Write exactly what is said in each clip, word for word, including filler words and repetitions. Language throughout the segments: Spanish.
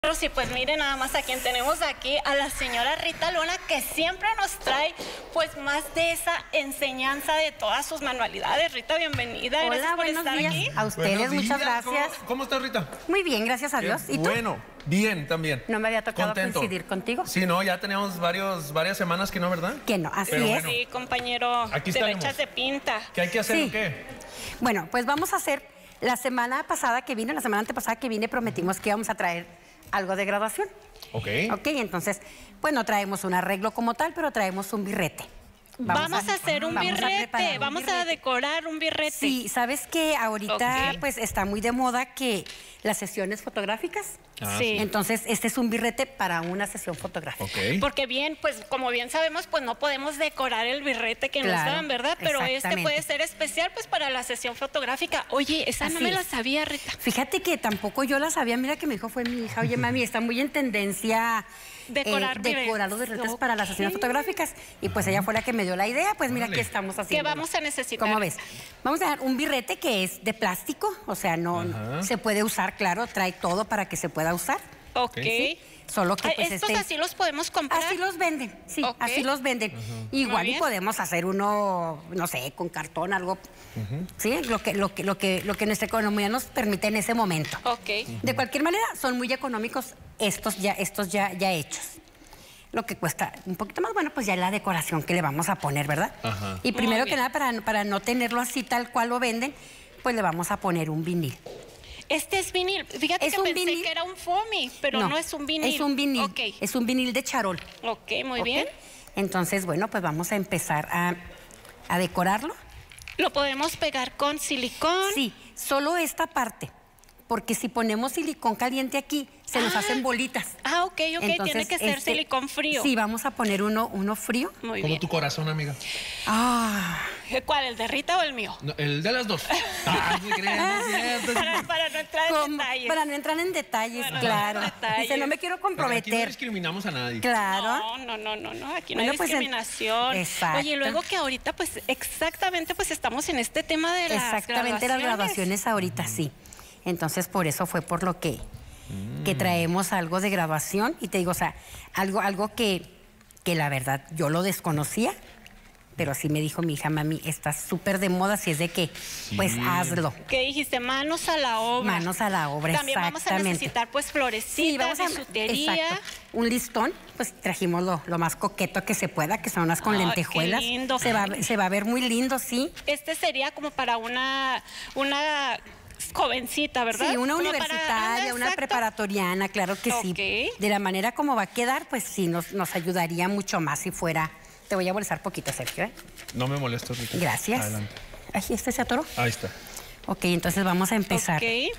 Y pues miren nada más a quien tenemos aquí, a la señora Rita Luna, que siempre nos trae pues más de esa enseñanza de todas sus manualidades. Rita, bienvenida. Hola, gracias por buenos estar días. aquí. A ustedes, Buenos muchas días. gracias. ¿Cómo, cómo estás, Rita? Muy bien, gracias a Dios. Qué ¿Y tú? Bueno, bien también. No me había tocado Contento. coincidir contigo. Sí, no, ya teníamos varios, varias semanas que no, ¿verdad? Que no, así Pero es. bueno. Sí, compañero, Aquí te lo estaremos. echas de pinta. ¿Qué hay que hacer Sí. o qué? Bueno, pues vamos a hacer, la semana pasada que vine, la semana antepasada que vine, prometimos que íbamos a traer algo de graduación. Ok. Ok, entonces, pues no traemos un arreglo como tal, pero traemos un birrete. Vamos, a, hacer un vamos a birrete, preparar un vamos a birrete. decorar un birrete. Sí, ¿sabes que ahorita Ok. pues está muy de moda que las sesiones fotográficas? Ah, Sí. Entonces, este es un birrete para una sesión fotográfica. Ok. Porque bien, pues como bien sabemos, pues no podemos decorar el birrete que nos Claro, dan, ¿verdad? Pero este exactamente. puede ser especial pues para la sesión fotográfica. Oye, esa no Así me la es. sabía, Rita. Fíjate que tampoco yo la sabía, mira que me dijo fue mi hija, oye mami, está muy en tendencia Decorar eh, birretes. decorar los birretes Ok. para las sesiones fotográficas y pues ella fue la que me dio la idea, pues mira Órale. que estamos ¿Qué haciendo. vamos a necesitar? ¿Cómo ves? Vamos a dar un birrete que es de plástico, o sea, no Ajá. se puede usar, claro, trae todo para que se pueda usar. Ok. ¿sí? Solo que Ah, pues estos este así los podemos comprar. Así los venden, sí, Ok. así los venden. Muy Igual y bien. podemos hacer uno, no sé, con cartón, algo, sí, lo que, lo que, lo que, lo que nuestra economía nos permite en ese momento. Ok. De cualquier manera, son muy económicos estos ya, estos ya, ya hechos. Lo que cuesta un poquito más, bueno, pues ya la decoración que le vamos a poner, ¿verdad? Ajá. Y primero Muy que bien. nada, para, para no tenerlo así tal cual lo venden, pues le vamos a poner un vinil. Este es vinil. Fíjate Es que un pensé vinil. que era un foamy, pero no, es un vinil. Es un vinil. Ok. Es un vinil de charol. Ok, muy ¿ok? bien. Entonces, bueno, pues vamos a empezar a, a decorarlo. Lo podemos pegar con silicón. Sí, solo esta parte. Porque si ponemos silicón caliente aquí, se nos Ah. hacen bolitas. Ah, ok, ok. Tiene Entonces, que ser este, silicón frío. Sí, vamos a poner uno, uno frío. Muy Como bien. tu corazón, amiga. Ah, ¿Cuál? ¿El de Rita o el mío? No, el de las dos. Ah, no se crean, no es cierto. Para, para no entrar en como- detalles. para no entrar en detalles, Para no claro. entrar en detalles. Dice, no me quiero Porque aquí no comprometer. discriminamos a nadie. Claro. No, no, no, no, no, aquí no Bueno, hay pues, el- discriminación. exacto. Oye, luego que ahorita, pues, exactamente, pues estamos en este tema de las Exactamente, las graduaciones ahorita sí. Entonces, por eso fue por lo que, que traemos algo de graduación. Y te digo, o sea, algo, algo que, que la verdad yo lo desconocía, pero sí me dijo mi hija, mami, está súper de moda, si es de que, pues hazlo. ¿Qué dijiste? Manos a la obra. Manos a la obra, También vamos a exactamente. necesitar, pues, florecitas, bisutería. exacto. Un listón, pues trajimos lo, lo más coqueto que se pueda, que son unas con Ay, qué lentejuelas. lindo. Se va, se va a ver muy lindo, sí. Este sería como para una, una jovencita, ¿verdad? Sí, una Como para- universitaria, ah, una exacto. preparatoriana, claro que sí. Ok. De la manera como va a quedar, pues sí, nos, nos ayudaría mucho más si fuera... Te voy a bolsar poquito, Sergio, ¿eh? No me molesto, Rita. Gracias. Adelante. Ay, ¿este se atoró? Ahí está. Ok, entonces vamos a empezar. Ok.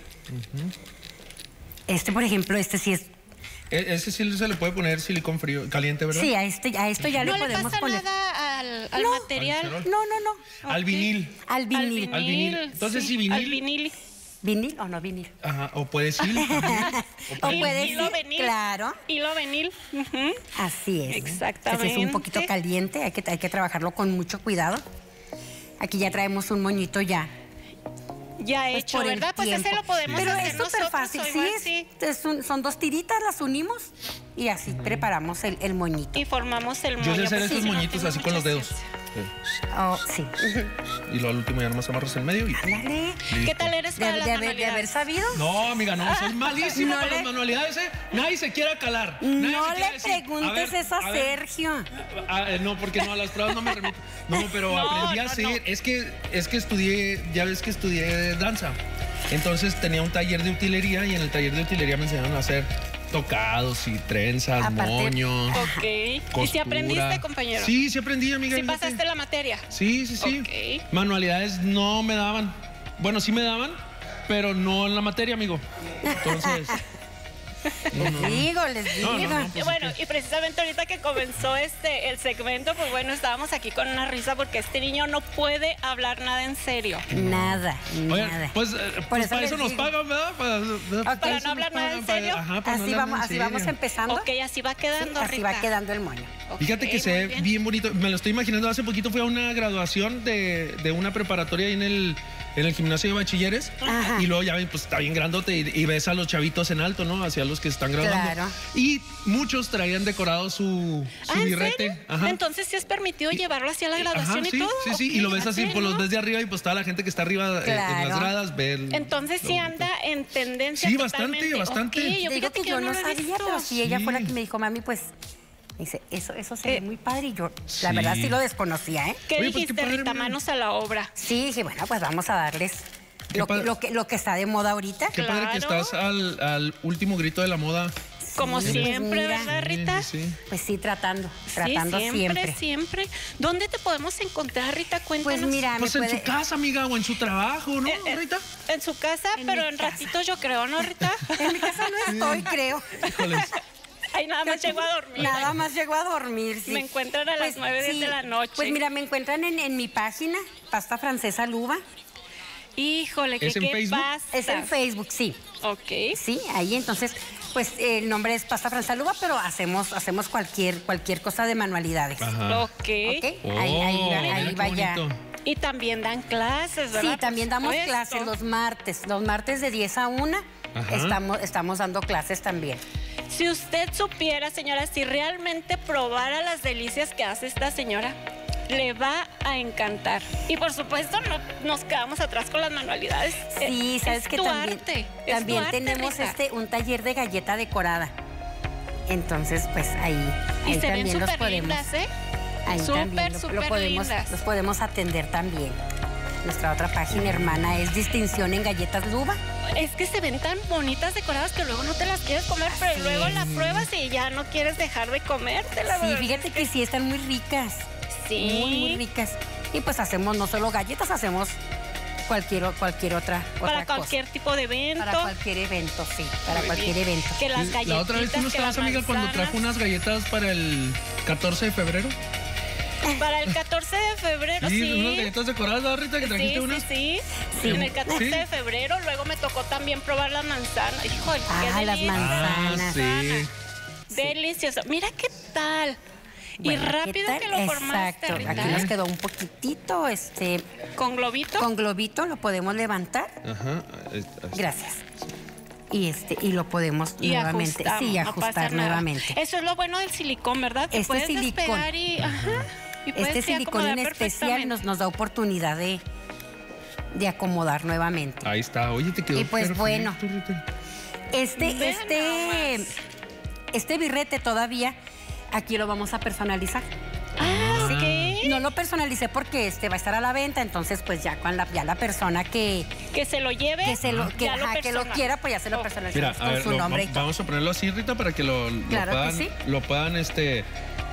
Este, por ejemplo, este sí es... E- ese sí se le puede poner silicón frío, caliente, ¿verdad? Sí, a, este, a esto ya ¿No le le podemos pasa poner... nada al, al No. material? ¿Al charol? No, no, no. Al Ok. vinil. Al vinil. Al vinil. Entonces, sí, vinil. Al vinil. ¿Vinil o no vinil? Ajá, o puede ser. también. O Y- puede hilo ser, vinil. claro. Hilo vinil. Ujú. Así es. Exactamente. Entonces es un poquito caliente, hay que, hay que trabajarlo con mucho cuidado. Aquí ya traemos un moñito ya. Ya pues, hecho, por el ¿verdad? Pues ese tiempo. lo podemos Pero hacer es súper nosotros, fácil, o sí, igual es, sí. es un- son dos tiritas, las unimos y así preparamos el, el moñito. Y formamos el moño. Yo sé hacer pues, estos sí, no moñitos tengo así con los mucha dedos. ciencia. Oh, sí. Y luego al último ya nomás amarras en medio y... Ándale. ¿Qué listo. tal eres De, para de las haber, de haber manualidades? sabido. No, amiga, no, soy malísimo No para le- las manualidades, ¿eh? Nadie se quiera calar. Nadie No se quiera le decir, preguntes ver, eso a ver, Sergio. ah, eh, no, porque no, a las pruebas no me remito. No, pero No, aprendí a no, hacer. no. Es que, es que estudié, ya ves que estudié danza. Entonces tenía un taller de utilería y en el taller de utilería me enseñaron a hacer tocados y trenzas, Aparte- moños. Ok. ¿Y si costura. aprendiste, compañero? Sí, sí aprendí, amiga. ¿Sí fíjate. pasaste la materia? Sí, sí, sí. Ok. Manualidades no me daban. Bueno, sí me daban, pero no en la materia, amigo. Entonces. no, no, no. Digo, les digo. No, no, no. Y Pues, bueno, ¿qué? y precisamente ahorita que comenzó este el segmento, pues bueno, estábamos aquí con una risa porque este niño no puede hablar nada en serio. Nada, Oigan, nada. pues, eh, Por pues eso para les eso nos digo. pagan, ¿verdad? Para, Ok. Para eso no nos hablar nada pagan, en para- serio. ajá, para no Así hablar vamos, en así vamos serio. empezando. Ok, así va quedando, Sí, así Rita. va quedando el moño. Ok, Fíjate que se muy ve bien. bien bonito. Me lo estoy imaginando. Hace poquito fui a una graduación de, de una preparatoria ahí en el, en el gimnasio de bachilleres. Ajá. Y luego ya ven, pues está bien grandote y, y ves a los chavitos en alto, ¿no? Hacia los que están graduando. Claro. Y muchos traían decorado su, su Ah, ¿en birrete. serio? Ajá. Entonces sí es permitido llevarlo hacia la graduación Ajá, y sí, todo. sí, sí, y lo ves Ok, así, ¿en pues los serio? ves de arriba y pues toda la gente que está arriba eh, en Claro. las gradas ve el- Entonces sí lo- anda en tendencia. Sí, bastante, totalmente. bastante. Ok, yo Te digo fíjate que yo no lo he sabía, visto. pero sí, ella fue la Sí. que me dijo, mami, pues, me dice, eso, eso se Eh, ve muy padre. Y yo, sí. la verdad, sí lo desconocía, ¿eh? ¿Qué Oye, pues, qué dijiste, padre, Rita? mira. Manos a la obra. Sí, dije, bueno, pues vamos a darles Qué lo que, padre. lo, que, lo que está de moda ahorita. Qué padre que Claro. estás al, al último grito de la moda. Como Sí, pues siempre, mira. ¿verdad, Rita? Sí, sí. Pues sí, tratando, Sí, tratando siempre, siempre. siempre. ¿Dónde te podemos encontrar, Rita? Cuéntanos. Pues mira, Pues me en puede... su casa, amiga, o en su trabajo, ¿no, Eh, eh, Rita? En su casa, En pero mi en casa. ratitos yo creo, ¿no, Rita? En mi casa no estoy, creo. Híjoles. Ahí nada más llego a dormir. Nada más llego a dormir, sí. Me encuentran a las nueve, diez de la noche. Pues mira, me encuentran en, en mi página, Pasta Francesa Luba. Híjole, ¿qué, ¿Es en qué Facebook? pasa? Es en Facebook, sí. Ok. Sí, ahí entonces, pues el nombre es Pasta Francesa Luba, pero hacemos, hacemos cualquier, cualquier cosa de manualidades. Ajá. Ok. ¿Ok? ahí ahí, Oh, va- mira ahí qué vaya. bonito. Y también dan clases, ¿verdad? Sí, también Por damos supuesto. clases los martes. Los martes de diez a una Ajá. estamos, estamos dando clases también. Si usted supiera, señora, si realmente probara las delicias que hace esta señora, le va a encantar. Y por supuesto, no nos quedamos atrás con las manualidades. Sí, Es- sabes es que tu también, arte, es también tu arte, tenemos Rita. este un taller de galleta decorada. Entonces, pues ahí, Y ahí se ven también los súper podemos, lindas, ¿eh? ahí Súper, también lo- lo, súper podemos, lindas. los podemos atender también. Nuestra otra página hermana es Distinción en Galletas Luba. Es que se ven tan bonitas decoradas que luego no te las quieres comer, pero Así luego es. la pruebas y ya no quieres dejar de comértela. Sí, ¿verdad? fíjate que sí están muy ricas. Sí. Muy, muy ricas. Y pues hacemos no solo galletas, hacemos cualquier, o- cualquier otra, Para otra cualquier cosa. tipo de evento. Para cualquier evento, sí. Para Muy cualquier bien. evento. Que las Sí, galletitas, la otra vez tú no que estabas, las amiga, cuando manzanas. trajo unas galletas para el catorce de febrero. Para el catorce de febrero, Sí, sí. unas galletas decoradas, ¿verdad, Rita? Que trajiste Sí, unas. sí, sí, Sí. En el catorce Sí. de febrero, luego me tocó también probar la manzana. Híjole, qué Ah, las delicia. manzanas. Ah, sí. Delicioso. Mira qué tal. Bueno, y ¿qué rápido tal? que lo formaste, Exacto. Rita. Aquí nos quedó un poquitito, este, Con globito. con globito lo podemos levantar. Ajá. es- es- Gracias. Y este, y lo podemos y nuevamente, ajustamos, sí, no ajustar pasa nada. nuevamente. Eso es lo bueno del silicón, ¿verdad? Que Este puedes silicón. despegar y, ajá, y puedes Este sí silicón en acomodar especial perfectamente. nos, nos da oportunidad de, de acomodar nuevamente. Ahí está. Oye, te quedó Y pues, perfecto, bueno. Rita. Este, Ve este, nomás. este birrete todavía aquí lo vamos a personalizar. Ah, Sí. ok. No lo personalicé porque este va a estar a la venta, entonces pues ya con la, ya la persona que, Que se lo lleve. que se lo, que, ya lo ajá, que lo personal. quiera, pues ya se lo Oh. Mira, personalizamos a con ver, su lo- nombre y va- todo. vamos a ponerlo así, Rita, para que lo, lo Claro que puedan, sí. lo puedan este,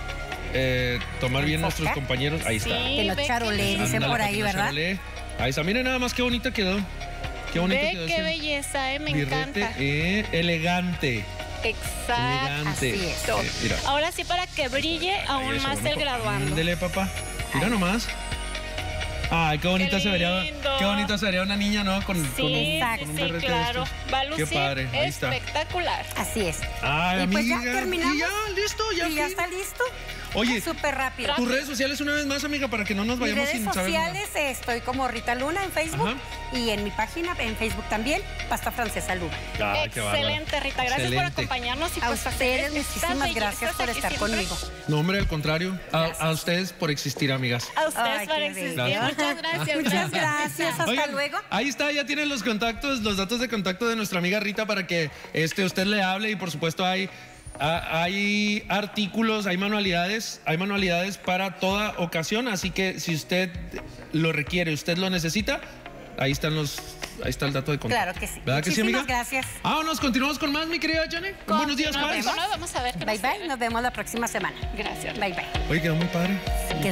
eh, tomar bien nuestros Enfocar. compañeros. Ahí está. Sí, Que no ve charolé, qué- dicen Ándale, por para ahí, que no se ¿verdad? rolee. Ahí está. Miren nada más qué bonito quedó. Qué bonito Ve quedó. qué ese belleza, eh, me birrete, encanta. eh, elegante. Exacto. Así Elegante. es. Eh, mira. Ahora sí, para que brille aún Eso, más bueno, el pues, graduando. ándele, papá. Mira nomás. Ay, qué bonita Qué se vería. lindo. Qué bonita sería una niña, ¿no? Con, Sí, con un, sí, con un sí, birrete de claro. estos. Va a lucir Qué padre. Ahí está. espectacular. Así es. Ay, Y pues ya amiga. terminamos. Y ya, listo, ya. y ya fin. está listo. Oye, Súper rápido. tus redes sociales una vez más, amiga, para que no nos Mis vayamos redes sin saber nada. sociales eh, estoy como Rita Luna en Facebook Ajá. y en mi página en Facebook también, Pasta Francesa Luba. Ay, qué bárbaro. Excelente, Rita. Gracias por Excelente. acompañarnos y A pues ustedes hacer estas muchísimas bellezas gracias por aquí estar siempre. conmigo. No, hombre, al contrario. A, Gracias. a ustedes por existir, amigas. A ustedes Ay, por qué existir. bello. Muchas gracias. Muchas gracias. Hasta Oigan, luego. Ahí está, ya tienen los contactos, los datos de contacto de nuestra amiga Rita para que este, usted le hable y por supuesto hay, a- hay artículos, hay manualidades, hay manualidades para toda ocasión, así que si usted lo requiere, usted lo necesita, ahí están los, ahí está el dato de contacto. Claro que sí. ¿Verdad que sí, amiga? Muchísimas gracias. Vámonos, continuamos con más, mi querida Janet. Buenos días, Nos Juárez. vemos. Vamos a ver qué Bye nos bye. sirve. Nos vemos la próxima semana. Gracias. Bye bye. Oye, quedó muy padre. Que